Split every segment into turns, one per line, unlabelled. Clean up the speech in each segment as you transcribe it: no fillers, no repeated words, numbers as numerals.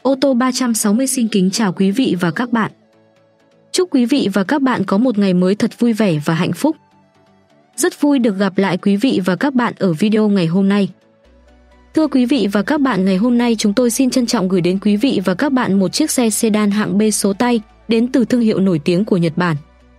Ô tô 360 xin kính chào quý vị và các bạn. Chúc quý vị và các bạn có một ngày mới thật vui vẻ và hạnh phúc. Rất vui được gặp lại quý vị và các bạn ở video ngày hôm nay. Thưa quý vị và các bạn, ngày hôm nay chúng tôi xin trân trọng gửi đến quý vị và các bạn một chiếc xe sedan hạng B số tay đến từ thương hiệu nổi tiếng của Nhật Bản.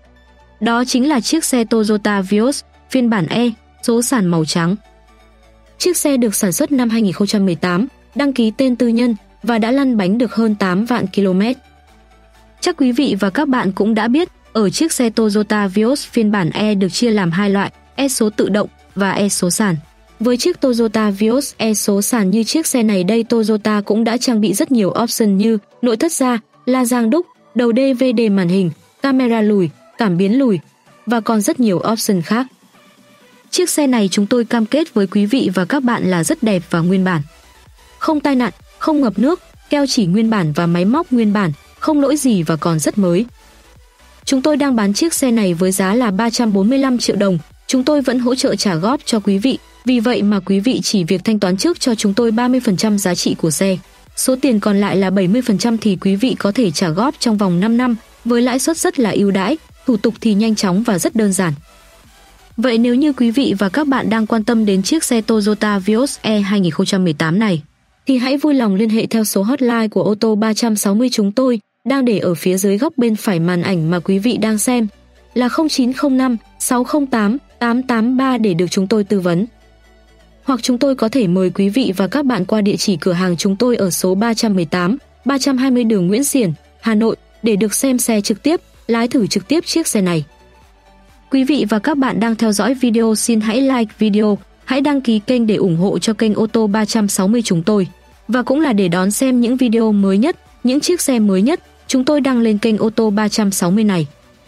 Đó chính là chiếc xe Toyota Vios phiên bản E, số sàn màu trắng. Chiếc xe được sản xuất năm 2018, đăng ký tên tư nhân và đã lăn bánh được hơn 8 vạn km. Chắc quý vị và các bạn cũng đã biết, ở chiếc xe Toyota Vios phiên bản E được chia làm hai loại, E số tự động và E số sàn. Với chiếc Toyota Vios E số sàn như chiếc xe này đây, Toyota cũng đã trang bị rất nhiều option như nội thất da, la rang đúc, đầu DVD màn hình, camera lùi, cảm biến lùi và còn rất nhiều option khác. Chiếc xe này chúng tôi cam kết với quý vị và các bạn là rất đẹp và nguyên bản. Không tai nạn, không ngập nước, keo chỉ nguyên bản và máy móc nguyên bản, không lỗi gì và còn rất mới. Chúng tôi đang bán chiếc xe này với giá là 345 triệu đồng, chúng tôi vẫn hỗ trợ trả góp cho quý vị, vì vậy mà quý vị chỉ việc thanh toán trước cho chúng tôi 30% giá trị của xe. Số tiền còn lại là 70% thì quý vị có thể trả góp trong vòng 5 năm, với lãi suất rất là ưu đãi, thủ tục thì nhanh chóng và rất đơn giản. Vậy nếu như quý vị và các bạn đang quan tâm đến chiếc xe Toyota Vios E 2018 này, thì hãy vui lòng liên hệ theo số hotline của ô tô 360 chúng tôi, đang để ở phía dưới góc bên phải màn ảnh mà quý vị đang xem, là 0905 608 883 để được chúng tôi tư vấn. Hoặc chúng tôi có thể mời quý vị và các bạn qua địa chỉ cửa hàng chúng tôi ở số 318, 320 đường Nguyễn Xiển, Hà Nội để được xem xe trực tiếp, lái thử trực tiếp chiếc xe này. Quý vị và các bạn đang theo dõi video xin hãy like video, hãy đăng ký kênh để ủng hộ cho kênh ô tô 360 chúng tôi. Và cũng là để đón xem những video mới nhất, những chiếc xe mới nhất chúng tôi đăng lên kênh ô tô 360 này.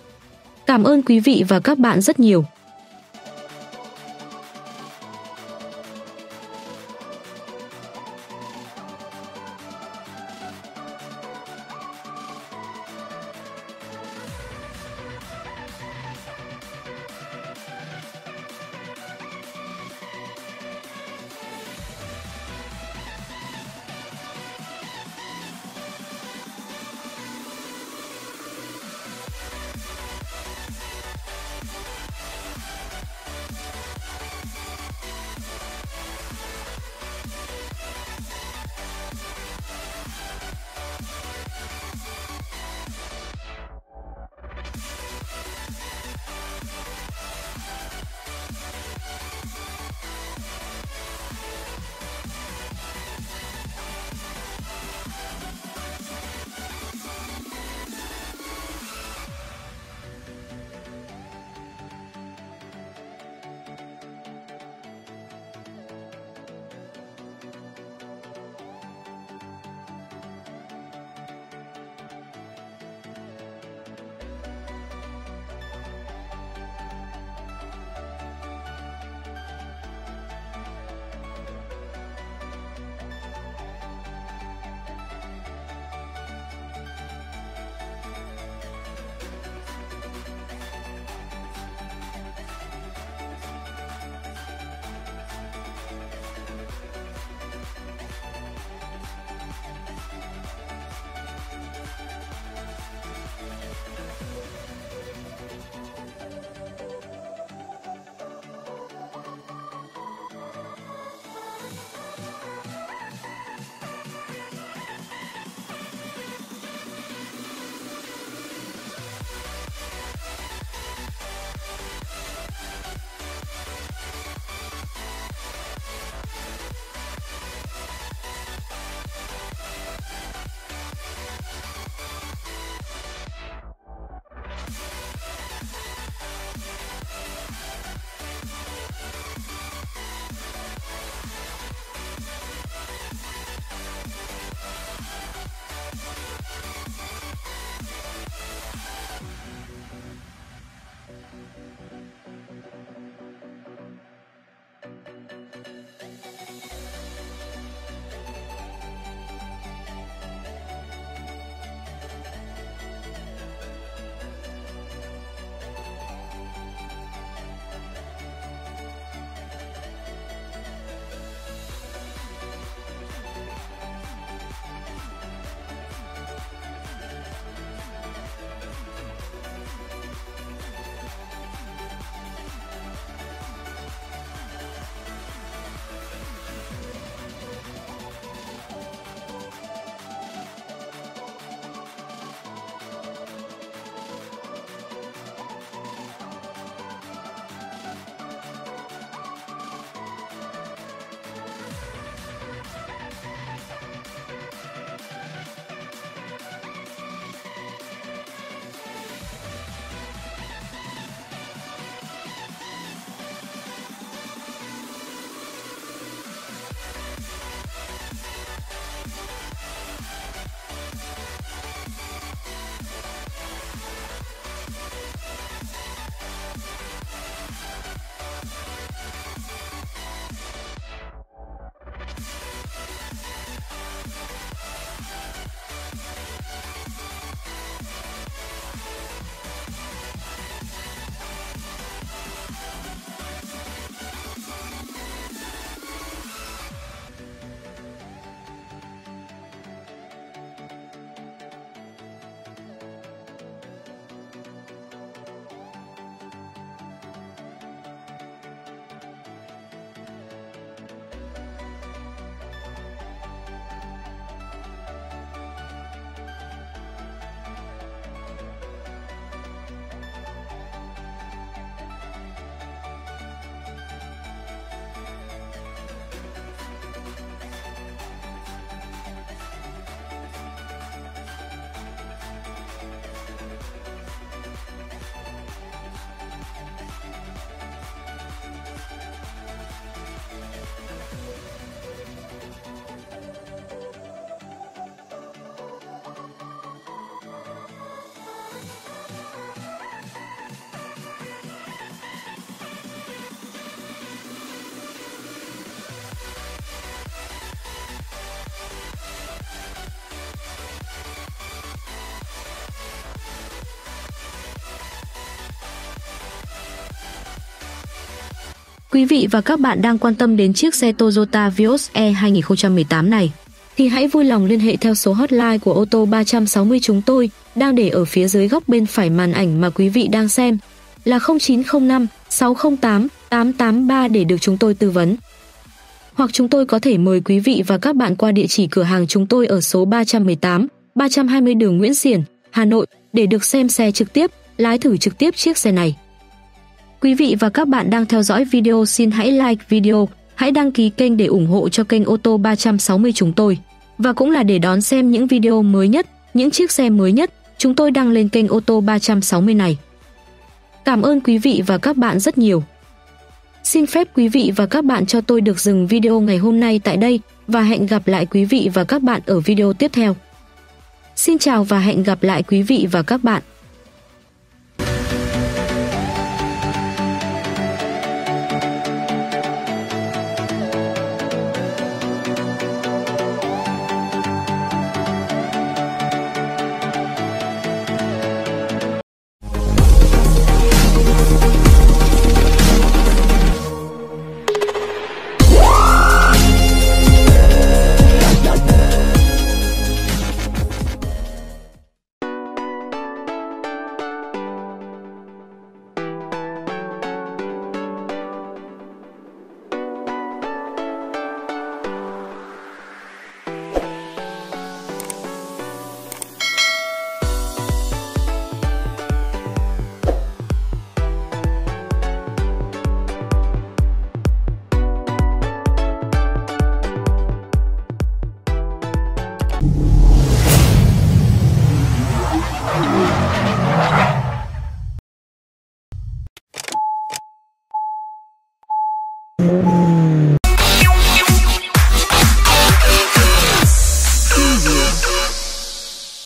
Cảm ơn quý vị và các bạn rất nhiều. Quý vị và các bạn đang quan tâm đến chiếc xe Toyota Vios E 2018 này thì hãy vui lòng liên hệ theo số hotline của ô tô 360 chúng tôi đang để ở phía dưới góc bên phải màn ảnh mà quý vị đang xem là 0905 608 883 để được chúng tôi tư vấn. Hoặc chúng tôi có thể mời quý vị và các bạn qua địa chỉ cửa hàng chúng tôi ở số 318, 320 đường Nguyễn Xiển, Hà Nội để được xem xe trực tiếp, lái thử trực tiếp chiếc xe này. Quý vị và các bạn đang theo dõi video, xin hãy like video, hãy đăng ký kênh để ủng hộ cho kênh ô tô 360 chúng tôi. Và cũng là để đón xem những video mới nhất, những chiếc xe mới nhất chúng tôi đăng lên kênh ô tô 360 này. Cảm ơn quý vị và các bạn rất nhiều. Xin phép quý vị và các bạn cho tôi được dừng video ngày hôm nay tại đây và hẹn gặp lại quý vị và các bạn ở video tiếp theo. Xin chào và hẹn gặp lại quý vị và các bạn.